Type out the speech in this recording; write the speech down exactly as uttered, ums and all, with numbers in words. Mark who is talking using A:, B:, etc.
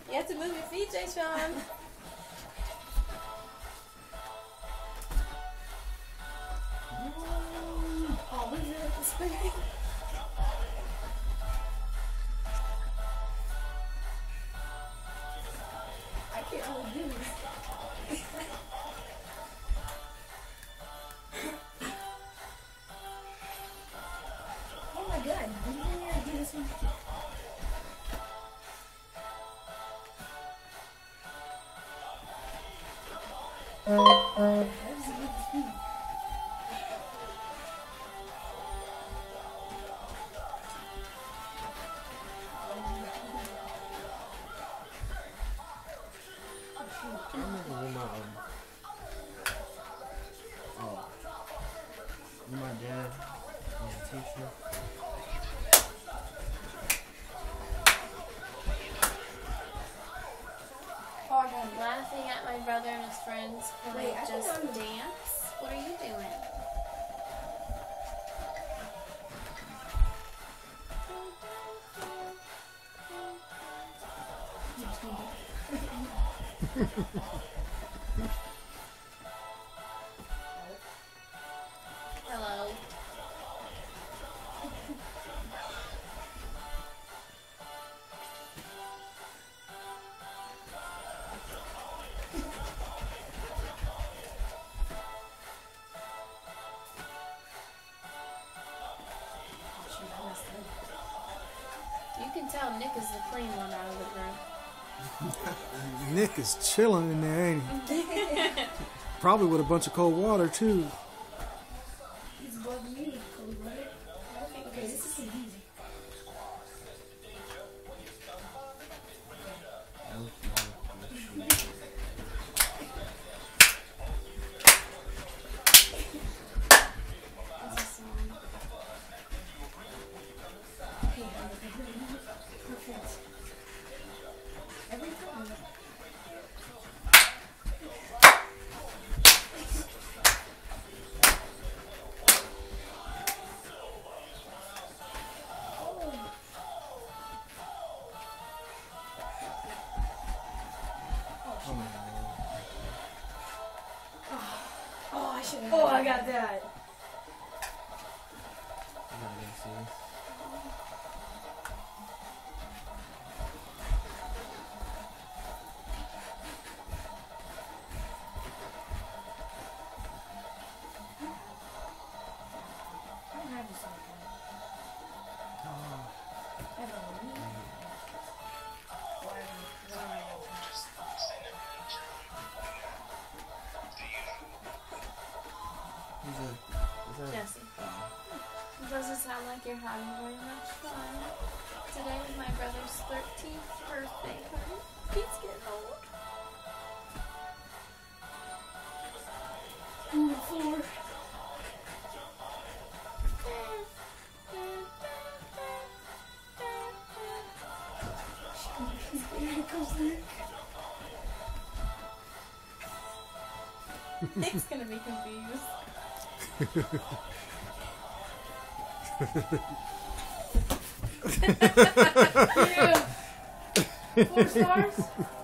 A: You have to move your feet, Jay Sean.
B: Oh, look at the spinning. I can't really do this. Oh my god, did you really do this one? How does it look to me?
C: I remember when my um, oh, when my dad was a teacher.
A: I'm laughing at my brother and his friends when
B: Wait,
A: I
B: I think
A: just
B: I'm-
A: dance. What are you doing? Hello. You can tell Nick is the clean one out of the group.
D: Nick is chilling in there, ain't he? Probably with a bunch of cold water, too.
B: He's above me with cold water. Okay, this is easy.
A: What's this song?
B: Perfect. Every time. Oh, I should have. Oh, I got that.
C: I'm not gonna see this.
B: I don't have this on camera. I have it on me. Why? Why?
C: Who's that? Is that?
A: Jesse. Does it sound like you're having very much fun? Today is my brother's thirteenth birthday party. He's getting old.
B: Ooh, four. Here comes Nick.
A: Nick's gonna be confused.
B: Yeah. Four stars?